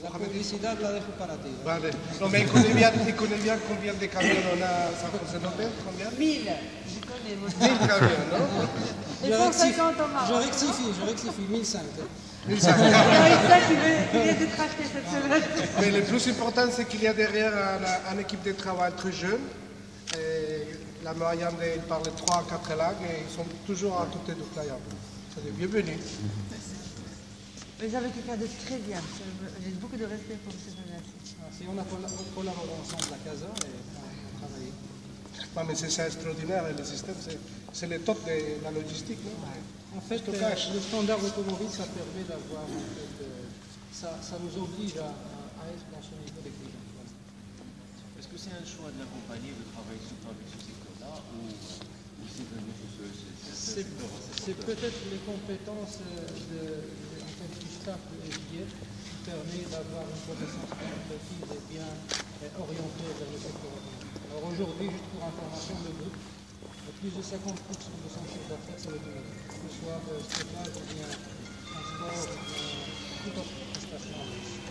La publicidad la dejo para ti. Vale. No, mais il connaît bien combien de camions on a à San José López? Combien? 1000. Je connais, moi. 1000 camions, non? Et 150 au Maroc. Je rectifie, 1005. 1005. Il y a ça qui vient d'être acheté cette semaine. Mais le plus important, c'est qu'il y a derrière une équipe de travail très jeune. Et la moyenne, ils parlent 3 à 4 langues et ils sont toujours à côté du client. C'est des bienvenus. Mais j'avais quelqu'un de très bien. J'ai beaucoup de respect pour ce jeune-là. Si on a collaboré ensemble à Casa et on a travaillé. Non, mais c'est extraordinaire, le système, c'est le top de la logistique. Non? En fait, le standard automobile, ça permet d'avoir, ça nous oblige à être dans ce niveau d'exigence. Est-ce que c'est un choix de la compagnie de travailler tout le temps avec ce secteur-là ou c'est venu tout seul? C'est peut-être les compétences du staff de FDF qui permet d'avoir une connaissance qualitative et bien orientée vers le secteur automobile. Alors aujourd'hui, juste pour information, le groupe, plus de 50% de son chiffre d'affaires, c'est l'automobile. Que ce soit stockage ou bien transport ou bien toute autre prestation.